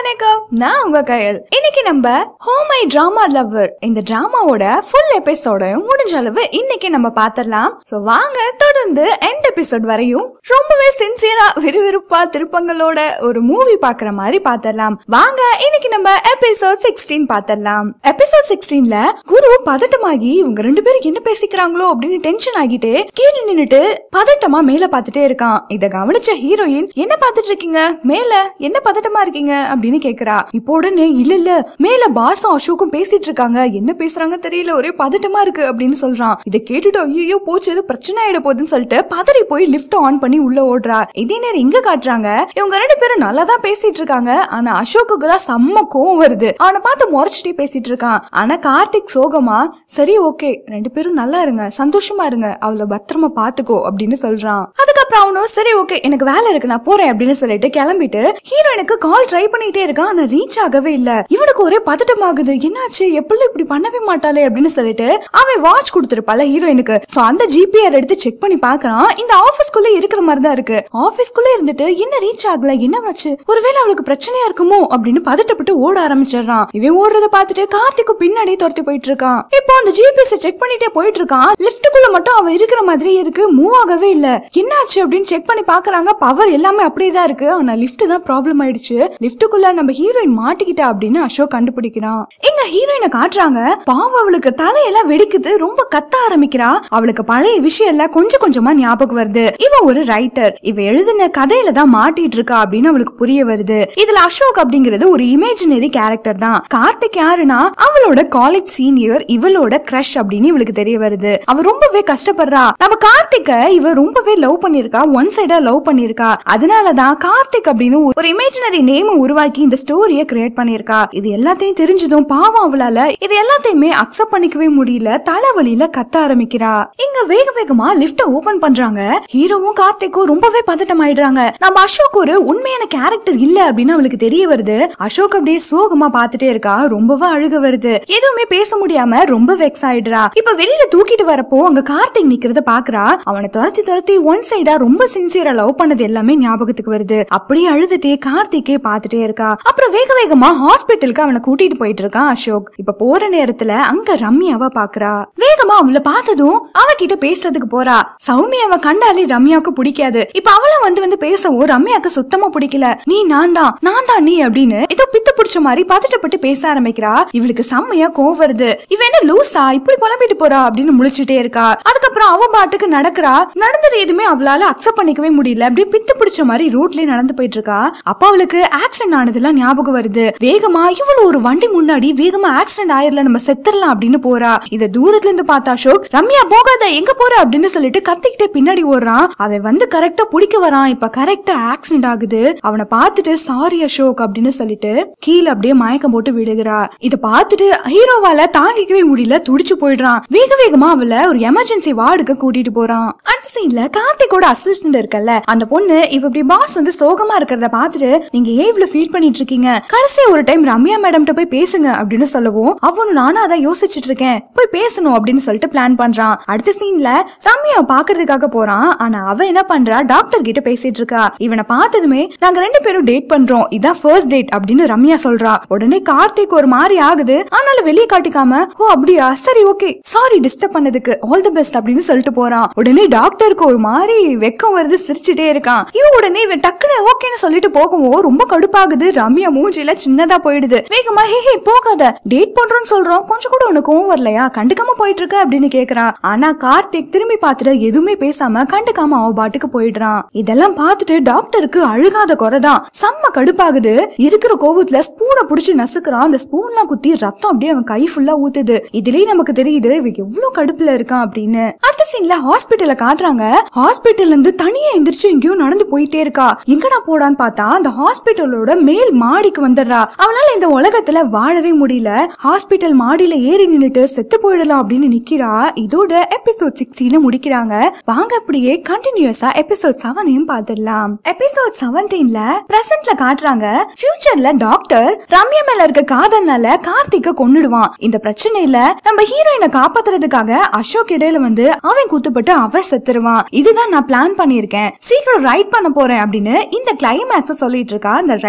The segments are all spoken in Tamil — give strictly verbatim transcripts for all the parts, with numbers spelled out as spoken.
வணக்கம், நான் உங்க கையல். இன்னைக்கு நம்ம ஹோம் மை டிராமா லவர் இந்த டிராமாவோட ஃபுல் எபிசோடையும் முடிஞ்ச அளவு இன்னைக்கு நம்ம பாத்திரலாம். சோ வாங்க தொடர்ந்து எண்ட் எபிசோட் வரையும் ரொம்பவே சின்சியரா விறுவிறுப்பா திருப்பங்களோட ஒரு மூவி பாக்குற மாதிரி பாத்திரலாம். வாங்க இன்னைக்கு நம்ம எபிசோட் சிக்ஸ்டீன் பாத்திரலாம். எபிசோட் சிக்ஸ்டீன்ல குரு பதட்டமாகி இவங்க ரெண்டு பேரும் என்ன பேசிக்கிறாங்களோ அப்படின்னு டென்ஷன் ஆகிட்டு கீழே நின்னுட்டு பதட்டமா மேல பாத்துட்டே இருக்கான். இத கவனிச்ச ஹீரோயின், என்ன பாத்துட்டு இருக்கீங்க, மேல என்ன பதட்டமா இருக்கீங்க அப்படின்னு கேக்குறா. இப்போ உடனே இல்ல இல்ல மேல பாசும் அசோக்கும் பேசிட்டு இருக்காங்க, என்ன பேசுறாங்க தெரியல, ஒரே பதட்டமா இருக்கு அப்படின்னு சொல்றான். இதை கேட்டுட்டு ஐயோ போச்சு ஏதோ பிரச்சனை ஆயிட போகுதுன்னு சொல்லிட்டு பதறி போய் லிப்ட் ஆன் பண்ணி உள்ள ஓடுறா. இதே நேரம் இங்க காட்டுறாங்க, இவங்க ரெண்டு பேரும் நல்லா தான் பேசிட்டு இருக்காங்க. ஆனா அசோக்குக்கு தான் செம்ம கோவம் வருது. அவனை பார்த்து முறைச்சிட்டே பேசிட்டு இருக்கான். ஆனா கார்த்திக் சோகமா சரி ஓகே ரெண்டு பேரும் நல்லா இருங்க, சந்தோஷமா இருங்க, அவளை பத்திரமா பாத்துக்கோ அப்படின்னு சொல்றான். அதுக்கப்புறம் அவனும் சரி ஓகே எனக்கு வேலை இருக்கு நான் போறேன் அப்படின்னு சொல்லிட்டு கிளம்பிட்டு ஹீரோயினுக்கு கால் ட்ரை பண்ணிட்டே இருக்கான். ஆனா ரீச் ஆகவே இல்ல. இவனுக்கு ஒரே பதட்டம் ஆகுது, என்னாச்சு எப்படி இப்படி பண்ணவே மாட்டாளே அப்படின்னு சொல்லிட்டு அவன் வாட்ச் கொடுத்திருப்பால ஹீரோயினுக்கு. சோ அந்த ஜிபிஆர் எடுத்து செக் பண்ணி பாக்குறான். இந்த ஆபீஸ்க்குள்ள இருக்கிற மாதிரி தான் இருக்கு. ஆபீஸ்க்குள்ள இருந்துட்டு என்ன ரீச் ஆகல, என்ன ஆச்சு, ஒருவேளை அவளுக்கு பிரச்சனையா இருக்குமோ அப்படின்னு பதட்டப்பட்டு ஓட ஆரம்பிச்சிடறான். இவன் ஓடுறத பாத்துட்டு கார்த்திக்கு பின்னாடி துரத்தி போயிட்டு இருக்கான். இப்போ அந்த ஜிபிஎஸ் செக் பண்ணிட்டே போயிட்டு இருக்கான். லிப்டுக்குள்ள மட்டும் அவ இருக்கிற மாதிரி இருக்கு, மூவ் ஆகவே இல்ல. என்னாச்சு அப்படின்னு செக் பண்ணி பாக்குறாங்க. பவர் எல்லாமே அப்படியே தான் இருக்கு. ஆனா லிப்ட் தான் ப்ராப்ளம் ஆயிடுச்சு. லிப்டுக்குள்ள நம்ம ஹீரோயின் மாட்டிக்கிட்டா அப்படின்னு அசோக் கண்டுபிடிக்கிறான். எங்க ஹீரோயினை காட்டுறாங்க. பாவம் அவளுக்கு தலையெல்லாம் வெடிக்குது, ரொம்ப கத்த ஆரம்பிக்கிறா. அவளுக்கு பழைய விஷயம் எல்லாம் கொஞ்சம் கொஞ்சமா ஞாபகம் வருது. இவ ஒரு ரைட்டர், இவ எழுதின கதையில தான் மாட்டிட்டு இருக்கா அப்படின்னு அவளுக்கு புரிய வருது. இதுல அசோக் அப்படிங்கிறது ஒரு இமேஜினரி கேரக்டர் தான். கார்த்திக் யாருன்னா அவளோட காலேஜ் சீனியர், இவளோட கிரஷ் அப்படின்னு இவளுக்கு தெரிய வருது. அவ ரொம்பவே கஷ்டப்படுறா. நம்ம கார்த்திக்க இவ ரொம்பவே லவ் பண்ணிருக்கா, ஒன் சைடா லவ் பண்ணிருக்கா. அதனாலதான் கார்த்திக் அப்படின்னு ஒரு இமேஜினரி நேம் உருவாக்கி இந்த ஸ்டோரிய கிரியேட் பண்ணிருக்கா. இது எல்லாத்தையும் தெரிஞ்சதும் பாவம் அவளால இது எல்லாத்தையுமே அக்செப்ட் பண்ணிக்கவே முடியல. தலைவலியில கத்த ஆரம்பிக்கிறா. இங்க வேக வேகமா லிப்ட ஓபன் பண்றாங்க. ஹீரோவும் கார்த்திக்கும் ரொம்பவே பதட்டம் ஆயிடுறாங்க. நம்ம அசோக் ஒரு உண்மையான கேரக்டர் இல்ல அப்படின்னு அவளுக்கு தெரிய வருது. அசோக் அப்படியே சோகமா பாத்துட்டே இருக்கா. ரொம்பவே அழுக வருது. எதுவுமே பேச முடியாம ரொம்ப வெக்ஸ் ஆயிடுறா. இப்ப வெளியில தூக்கிட்டு வரப்போ அங்க கார்த்திக் நிக்கிறத பாக்குறா. அவனை துரத்தி துரத்தி ஒன் சைடா ரொம்ப சின்சியரா லவ் பண்ணது எல்லாமே ஞாபகத்துக்கு வருது. அப்படியே அழுதுட்டே கார்த்திக்கே பாத்துட்டே இருக்கா. அப்புறம் வேக வேகமா ஹாஸ்பிட்டலுக்கு அவனை கூட்டிட்டு போயிட்டு இருக்கான் அசோக். இப்ப போற நேரத்துல அங்க ரம்யாவை பாக்குறா. வேகமா அவளை பார்த்ததும் அவகிட்ட பேசுறதுக்கு போறா. சௌமியாவை கண்டாலே ரம்யாவுக்கு பிடிக்காது. இப்ப அவளை வந்து வந்து பேசவும் ரம்யாவுக்கு சுத்தமா பிடிக்கல. நீ நான் தான் நான் தான் நீ அப்படின்னு ஏதோ பித்து பிடிச்ச மாதிரி பதட்டப்பட்டு பேச ஆரம்பிக்கிறா. இவளுக்கு செம்மையா கோவம் வருது. இவ என்ன லூசா இப்படி புலம்பிட்டு போறா அப்படின்னு முழிச்சுட்டே இருக்கா. அதுக்கப்புறம் அவ பாட்டுக்கு நடக்கிறா. நடந்தது எதுவுமே அவளால அக்செப்ட் பண்ணிக்கவே முடியல. அப்படியே பித்து பிடிச்ச மாதிரி ரோட்லயே நடந்து போயிட்டு இருக்கா. அப்ப அவளுக்கு ஆக்சிடென்ட் ஆனதெல்லாம் ஞாபகம் வருது. வேகமா இவ்வளவு ஒரு வண்டி முன்னாடி வேகமா ஆக்சிடென்ட் ஆயிரல, நம்ம செத்துறலாம் அப்படின்னு போறா. இத தூரத்துல இருந்து பார்த்தா அசோக் ரம்யா போகாத எங்க போற அப்படின்னு சொல்லிட்டு கத்திக்கிட்டே பின்னாடி ஓடுறான். அவன் வந்து கரெக்டா பிடிக்க வரான். இப்ப கரெக்டா ஆக்சிடென்ட் ஆகுது. அவனை பார்த்துட்டு சாரி அசோக் அப்படின்னு சொல்லிட்டு கீழே அப்படியே மயக்கம் போட்டு விழுகிறா. இத பார்த்துட்டு ஹீரோவால தாங்கிக்கவே முடியல, துடிச்சு போயிடுறான். வேக வேகமா அவளை ஒரு எமர்ஜென்சி வார்டுக்கு கூட்டிட்டு போறான். அடுத்த சீன்ல கார்த்திகோட அசிஸ்டன்ட் இருக்கல்ல அந்த பொண்ணு இவ இப்படி பாஸ் வந்து சோகமா இருக்கிறத பாத்துட்டு நீங்க ஏன் இவ்வளவு ஃபீல் பண்ணிட்டு இருக்கீங்க, கடைசியா ஒரு டைம் ரம்யா மேடம் கிட்ட போய் பேசுங்க அப்படின்னு சொல்லவும் அவனும் நானும் அதான் யோசிச்சுட்டு இருக்கேன், போய் பேசணும் அப்படின்னு சொல்லிட்டு பிளான் பண்றான். அடுத்த சீன்ல ரம்யா பாக்குறதுக்காக போறான். ஆனா அவ என்ன பண்றா, டாக்டர் கிட்ட பேசிட்டு இருக்கா. இவனை பார்த்ததுமே நாங்க ரெண்டு பேரும் டேட் பண்றோம், இதான் ஃபர்ஸ்ட் டேட் அப்படின்னு ரம்யா சொல்றா. உடனே கார்த்திக் ஒரு மாதிரி ஆகுது. ஆனாலும் வெளியே காட்டிக்காம ஓ அப்படியா சரி ஓகே சாரி டிஸ்டர்ப் பண்ணதுக்கு ஆல் தி பெஸ்ட் அப்படின்னு சொல்லிட்டு போறான். உடனே டாக்டருக்கு ஒரு மாதிரி வெக்கம் வருது, சிரிச்சுட்டே இருக்கான். இவ உடனே இவன் டக்குன்னு ஓகேன்னு சொல்லிட்டு போகவும் ரொம்ப கடுப்பாகுது. ரம்யா மூஞ்சில சின்னதா போயிடுது. வேகமா ஹே ஹே போகாத டேட் பண்றோம்னு சொல்றோம், கொஞ்சம் கூட உனக்கு கோவம் வரலையா, கண்டுக்காம போயிட்டு இருக்க அப்படின்னு கேக்குறான். ஆனா கார்த்திக் திரும்பி பார்த்துட்டு எதுவுமே பேசாம கண்டுக்காம அவ பாட்டுக்கு போயிடுறான். இதெல்லாம் பார்த்துட்டு டாக்டருக்கு அழுகாத குறைதான், செம்ம கடுப்பாகுது. இருக்கிற கோவத்துல ஸ்பூனை புடிச்சு நசுக்குறான். அந்த ஸ்பூன்லாம் குத்தி ரத்தம் அப்படியே அவன் கை ஃபுல்லா ஊத்துது. இதுலயே நமக்கு தெரியுது இவ எவ்வளவு கடுப்புல இருக்கான் அப்படின்னு. அடுத்த சீன்ல ஹாஸ்பிட்டல காட்டுறாங்க. ஹாஸ்பிட்டல்ல இருந்து தனியா எந்திரிச்சு எங்கேயோ நடந்து போயிட்டே இருக்கா. எங்கடா போடான்னு பார்த்தா அந்த ஹாஸ்பிட்டலோட மேல் மாடிக்கு வந்துடுறா. அவனால இந்த உலகத்துல வாழவே முடியல. ஹாஸ்பிட்டல் மாடியில ஏறி நின்னுட்டு செத்து போயிடலாம் அப்படின்னு நிக்கிறா. இதோட எபிசோட் சிக்ஸ்டீன் முடிக்கிறாங்க. வாங்க அப்படியே கண்டினியூஸா எபிசோட் செவனையும் பார்த்துடலாம். எபிசோட் செவன்டீன்ல பிரசன்ட்ல காட்டுறாங்க. ஃபியூச்சர்ல டாக்டர் ரம்யா மேல இருக்க காதல்னால கார்த்திக்க கொன்னுடுவான். இந்த பிரச்சனையில நம்ம ஹீரோயினை காப்பாத்துறதுக்காக அசோக் இடையில வந்து அவன் குத்துப்பட்டு அவன் செத்துருவான். இதுதான் நான் பிளான் பண்ணிருக்கேன், சீக்கிரம் ரைட் பண்ண போறேன் அப்படின்னு இந்த கிளைமேக்ஸ் சொல்லிட்டு இருக்கா இந்த ரைட்டர் ரம்யா.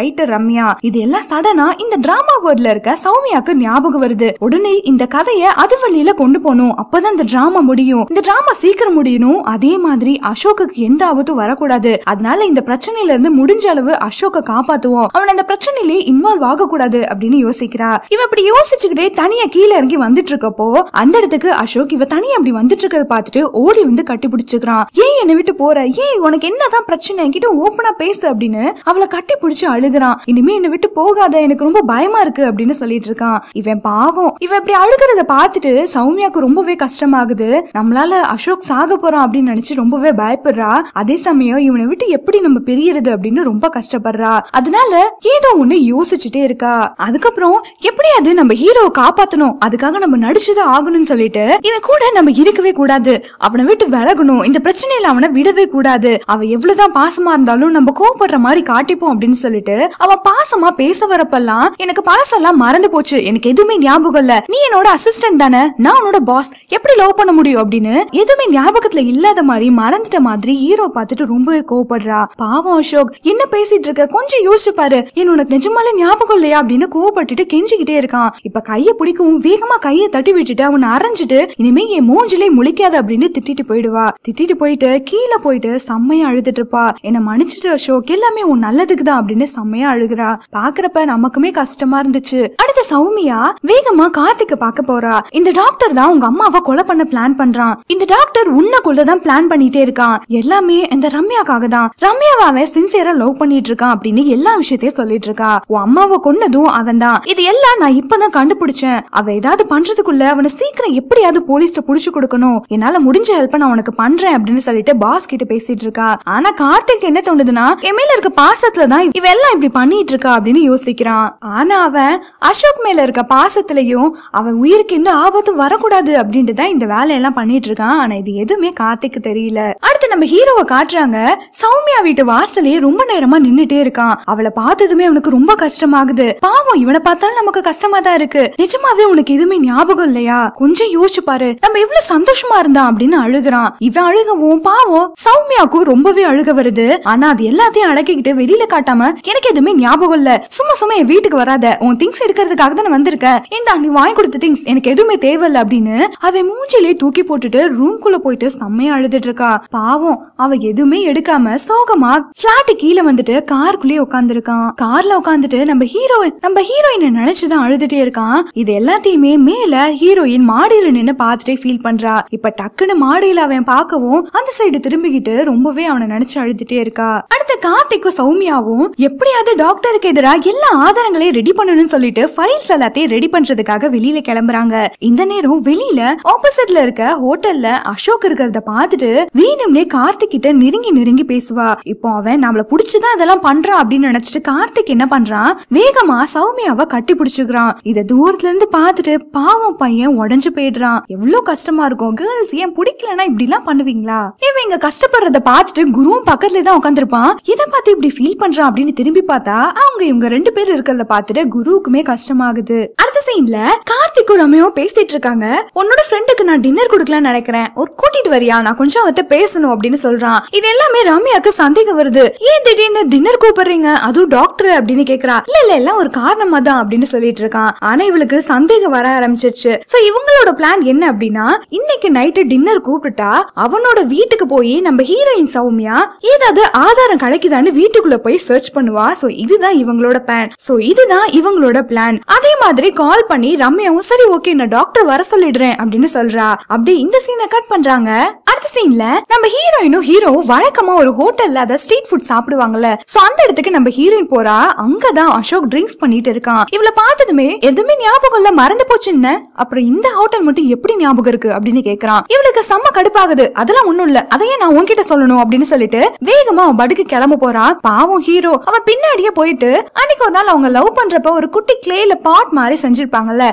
ரம்யா. இது எல்லாம் சடனா இந்த டிராமா வேர்ட்ல இருக்க சௌமியாக்கு ஞாபகம் வருது. உடனே இந்த கதைய அது வழியில கொண்டு போகணும், அப்பதான் இந்த டிராமா முடியும், இந்த டிராமா சீக்கிரம் முடியணும். அதே மாதிரி அசோக்குக்கு எந்த ஆபத்தும் வரக்கூடாது. அதனால இந்த பிரச்சனையில இருந்து முடிஞ்ச அளவு அசோக்க காப்பாத்துவோம், அவன் அந்த பிரச்சனையிலே இன்வால்வ் ஆக கூடாது அப்படின்னு யோசிக்கிறா. இவ இப்படி யோசிச்சுக்கிட்டே தனியா கீழே இறங்கி வந்துட்டு இருக்கப்போ அந்த இடத்துக்கு அசோக் இவ தனியா அப்படி வந்துட்டு இருக்கிறத பார்த்துட்டு ஓடி வந்து கட்டி பிடிச்சுக்கிறான். ஏன் என்னை விட்டு போற, ஏன் உனக்கு என்னதான் பிரச்சனை, என்கிட்ட ஓப்பனா பேசு அப்படின்னு அவளை கட்டி பிடிச்சு அழுகுறான். இனிமே என்னை விட்டு போகாத, எனக்கு ரொம்ப பயமா இருக்கு அப்படின்னு சொல்லிட்டு இருக்கான். இவன் பாவம் இவ இப்படி அழுகிறத பார்த்துட்டு சௌமியாக்கு ரொம்பவே கஷ்டமாகுது. நம்மளால அசோக் சாக போறான் அப்படின்னு நினைச்சு ரொம்பவே பயப்படுறா. அதே சமயம் இவனை விட்டு எப்படி நம்ம பிரியறது அப்படின்னு ரொம்ப கஷ்டப்படுறா. அதனால ஏதோ ஒண்ணு யோசிச்சுட்டே இருக்கா. அதுக்கப்புறம் எப்படியாவது நம்ம ஹீரோவை காப்பாத்தணும், அதுக்காக நம்ம நடிச்சுதான் ஆகணும்னு சொல்லிட்டு இவன் கூட நம்ம இருக்கவே கூடாது, அவனை விட்டு விலகணும், இந்த பிரச்சனையில அவனை விடவே கூடாது, அவ எவ்வளவுதான் பாசமா இருந்தாலும் நம்ம கோவப்படுற மாதிரி காட்டிப்போம் அப்படின்னு சொல்லிட்டு அவன் பாசமா பேச வரப்பெல்லாம் எனக்கு பழசெல்லாம் மறந்து போச்சு, எனக்கு எதுவுமே ஞாபகம் இல்ல, நீ என்னோட அசிஸ்டன்ட் தானே, நான் உன்னோட பாஸ், எப்படி லவ் பண்ண முடியும் அப்படின்னு எதுவுமே ஞாபகத்துல இல்லாத மாதிரி மறந்துட்ட மாதிரி ஹீரோ பார்த்துட்டு ரொம்பவே கோவப்படுறா. பாவம் அசோக், என்ன பேசிட்டு இருக்க, கொஞ்சம் யோசிச்சு பாரு, என் உனக்கு நிஜமாலே ஞாபகம் இல்லையா அப்படின்னு கோவப்பட்டுட்டு கெஞ்சிக்கிட்டே இருக்கான். இப்ப கைய பிடிக்கவும் வேகமா கைய தட்டி விட்டுட்டு அவனை அரைஞ்சிட்டு இனிமே என் மூஞ்சிலே முழிக்காத அப்படின்னு திட்டிட்டு போயிடுவா. திட்டிட்டு போயிட்டு கீழே போயிட்டு செம்மையா அழுதுட்டு இருப்பா. என்ன மன்னிச்சிட்டு அசோக், எல்லாமே உன் நல்லதுக்கு தான் அப்படின்னு செம்மையா அழுகுறா. பாக்குறப்ப நமக்குமே கஷ்டமா இருந்துச்சு. அடுத்த சௌமியா வேகமா கார்த்திக்க பாக்க போறா. இந்த டாக்டர் தான் உங்க அம்மாவை கொலை பண்ண பிளான் பண்றான், இந்த டாக்டர் உன்னை கொள்ளதான் பிளான் பண்ணிட்டே இருக்கான், எல்லாமே இந்த ரம்யாக்காக தான், ரம்யாவை அவன் சின்சியரா லவ் பண்ணிட்டு இருக்கான் அப்படின்னு எல்லா விஷயத்தையும் சொல்லிட்டு இருக்கா. உன் அம்மாவை கொன்னதும் அவன் தான், இது எல்லாம் நான் இப்பதான் கண்டுபிடிச்சேன், அவ ஏதாவது பண்றதுக்குள்ள அவனை சீக்கிரம் எப்படியாவது போலீஸ்ட புடிச்சு கொடுக்கணும், என்னால முடிஞ்ச ஹெல்ப் நான் உனக்கு பண்றேன் அப்படின்னு சொல்லிட்டு பாஸ் கிட்ட பேசிட்டு இருக்கா. ஆனா கார்த்திக் என்ன தோணுதுன்னா என் மேல இருக்க பாசத்துலதான் இவ எல்லாம் இப்படி பண்ணிட்டு இருக்கா அப்படின்னு யோசிக்கிறான். ஆனா அவன் அசோக் மேல இருக்க பாசத்திலையும் அவன் உயிருக்கு எந்த ஆபத்தும் வரக்கூடாது அப்படின்ட்டு தான் இந்த வேலையெல்லாம் பண்ணிட்டு இருக்கான். ஆனா இது எதுவுமே கார்த்திக்கு தெரியல. அடுத்து நம்ம ஹீரோவை காட்டுறாங்க. சௌமியா வீட்டு வாசலே ரொம்ப நேரமா நின்னுட்டே இருக்கான். அவளை பார்த்ததுமே அவனுக்கு ரொம்ப கஷ்டமாகுது. பாவம், இவனை பார்த்தாலும் நமக்கு கஷ்டமா தான் இருக்கு, நிஜமாவே உனக்கு எதுவுமே ஞாபகம் இல்லையா, கொஞ்சம் யோசிச்சு பாரு, நம்ம எவ்வளவு சந்தோஷமா இருந்தான் அப்படின்னு அழுகுறான். இவன் அழுகவும் பாவம் சௌமியாக்கும் ரொம்பவே அழுக வருது. ஆனா அது எல்லாத்தையும் அடக்கிக்கிட்டு வெளியில காட்டாம எனக்கு எதுவுமே ஞாபகம் இல்ல, சும்மா சும்மா என் வீட்டுக்கு வராத, உன் திங்ஸ் எடுக்கிறதுக்காக தான் வந்திருக்க, இந்த நீ வாங்கி கொடுத்த திங்ஸ் எனக்கு எதுவுமே தேவையில்ல அப்படின்னு அவன் மூஞ்சிலே தூக்கி போட்டுட்டு ரூம் குள்ள போயிட்டு செம்மையா அழுதுட்டு இருக்கா. பாவம், அவ எதுவுமே எடுக்காம சோகமா பிளாட் கீழே வந்துட்டு காருக்குள்ளே உட்கார்ந்து இருக்கான். கார்ல உட்காந்துட்டு நம்ம ஹீரோயின் நம்ம ஹீரோயினை நினைச்சுதான் அழுதுட்டே இருக்கான். இது எல்லாத்தையுமே மேல ஹீரோயின் மாடியில நின்னு பாத்துட்டே ஃபீல் பண்றா. இப்ப டக்குன்னு மாடியில அவன் பார்க்கவும் அந்த சைடு திரும்பிக்கிட்டு ரொம்பவே அவனை நினைச்சு அழுதுட்டே இருக்கா. அடுத்த கார்த்திக்கும் சௌமியாவும் எப்படியாவது டாக்டருக்கு எதிராக எல்லா ஆதாரங்களையும் ரெடி பண்ணணும்னு சொல்லிட்டு ஃபைல்ஸ் எல்லாத்தையும் ரெடி பண்றதுக்காக வெளியில கிளம்புறாங்க. இந்த நேரம் வெளியில ஆப்போசிட்ல இருக்க ஹோட்டல்ல அசோக் இருக்கிறத பாத்துட்டு வேணும்னே கார்த்திக் கிட்ட நெருங்கி நெருங்கி பேசுவா. இப்போ அவன் நம்மள புடிச்சுதான் அதெல்லாம் பண்றான் அப்படின்னு நினைச்சிட்டு கார்த்திக் என்ன பண்றான், வேகமா சௌமியாவை கட்டி பிடிச்சுக்கிறான். இத தூரத்துல இருந்து பாத்துட்டு பாவம் பையன் உடஞ்சு போயிடுறான். எவ்வளவு கஷ்டமா இருக்கும். கேர்ள்ஸ் ஏன் பிடிக்கலன்னா இப்படி எல்லாம் பண்ணுவீங்களா? இவன் இங்க கஷ்டப்படுறத பாத்துட்டு குருவும் பக்கத்துல தான் உட்காந்துருப்பான். இதை பார்த்து இப்படி ஃபீல் பண்றான் அப்படின்னு திரும்பி பார்த்தா அவங்க இவங்க ரெண்டு பேரும் இருக்கிறத பாத்துட்டு குருவுக்குமே கஷ்டமாகுது. அடுத்த சீன்ல கார்த்திக்கும் ரம்யாவும் பேசிட்டு இருக்காங்க. உன்னோட ஃப்ரெண்டுக்கு நான் டின்னர் கொடுக்கலாம்னு நினைக்கிறேன், ஒரு கூட்டிட்டு வரியா, நான் கொஞ்சம் அவர்கிட்ட பேசணும் அப்படின்னு சொல்றான். இது எல்லாமே ரம்யாக்கு சந்தேகம் வருது. ஏன் திடீர்னு டின்னர் கூப்பிடுறீங்க, அதுவும் டாக்டர் அப்படின்னு கேக்குறா. இல்ல இல்ல எல்லாம் ஒரு காரணமா தான் அப்படின்னு சொல்லிட்டு இருக்கான். ஆனா இவளுக்கு சந்தேகம் வர ஆரம்பிச்சிருச்சு. சோ இவங்களோட பிளான் என்ன அப்படின்னா, இன்னைக்கு நைட்டு டின்னர் கூப்பிட்டுட்டா அவனோட வீட்டுக்கு போய் நம்ம ஹீரோயின் சௌமியா ஏதாவது ஆதாரம் கிடைக்குதான்னு வீட்டுக்குள்ள போய் சர்ச் பண்ணுவா. சோ இதுதான் இவங்களோட பிளான். சோ இதுதான் இவங்களோட பிளான். அதே மாதிரி கால் பண்ணி ரம்யாவும் சரி ஓகே நான் டாக்டர் வர சொல்லிடுறேன் அப்படின்னு சொல்றா. அப்படி இந்த சீனை கட் பண்றாங்க. அடுத்த சீன்ல நம்ம ஹீரோயினும் ஹீரோவும் வழக்கமா ஒரு ஹோட்டல்ல அத ஸ்ட்ரீட் ஃபுட் சாப்பிடுவாங்கல்ல, சோ அந்த இடத்துக்கு நம்ம ஹீரோயின் போறா. அங்கதான் அசோக் ட்ரிங்க்ஸ் பண்ணிட்டு இருக்கான். இவள பார்த்ததுமே எதுவுமே ஞாபகம் இல்ல, மறந்து போச்சுன்னு. அப்புறம் இந்த ஹோட்டல் மட்டும் எப்படி ஞாபகம் இருக்கு அப்படின்னு கேக்குறான். இவளுக்கு செம்ம கடுப்பாகுது. அதெல்லாம் ஒண்ணும் இல்ல, அதையே நான் உன்கிட்ட சொல்லணும் அப்படின்னு சொல்லிட்டு வேகமா அவன் படுக்கு கிளம்ப போறா. பாவம் ஹீரோ அவன் பின்னாடியே போயிட்டு அன்னைக்கு ஒரு நாள் அவங்க லவ் பண்றப்ப ஒரு குட்டி கிளேல பாட் மாதிரி செஞ்சிருப்பாங்கல்ல, சோ அந்த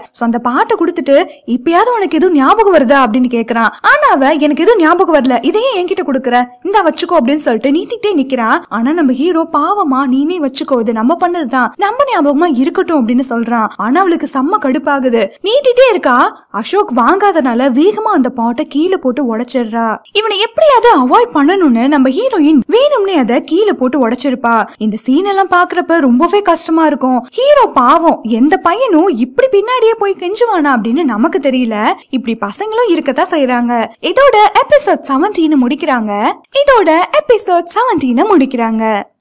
பாட்டை கொடுத்துட்டு இப்பயாவது உனக்கு எதுவும் ஞாபகம் வருதா அப்படின்னு கேக்குறான். ஆனா அவ எனக்கு எதுவும் ஞாபகம் வரல, இதையே என்கிட்ட கொடுக்குற, இந்த வச்சுக்கோ அப்படின்னு சொல்லிட்டு நீட்டிட்டே நிக்கிறா. ஆனா நம்ம ஹீரோ பாவமா நீனே வச்சுக்கோ, இது நம்ம பண்ணதுதான், நம்ம ஞாபகமா இருக்கட்டும் அப்படின்னு சொல்றான். ஆனா அவளுக்கு செம்ம கடுப்பாகுது. நீட்டிட்டே இருக்கா. அசோக் வாங்காதனால வேகமா அந்த பாட்டை கீழே போட்டு உடைச்சிடுறா. இவனை எப்படியாவது அவாய்ட் பண்ணணும்னு நம்ம ஹீரோயின் வேணும்னே அதை கீழே போட்டு உடைச்சிருப்பா. இந்த சீன் எல்லாம் பாக்குறப்ப ரொம்பவே கஷ்டமா இருக்கும். ஹீரோ பாவம், எந்த பையனும் இப்படி பின்னாடியே போய் கெஞ்சுவானா அப்படின்னு நமக்கு தெரியல. இப்படி பசங்களும் இருக்கத்தான் செய்யறாங்க. இதோட எபிசோட் பதினேழு முடிக்கிறாங்க. இதோட எபிசோட் பதினேழு முடிக்கிறாங்க.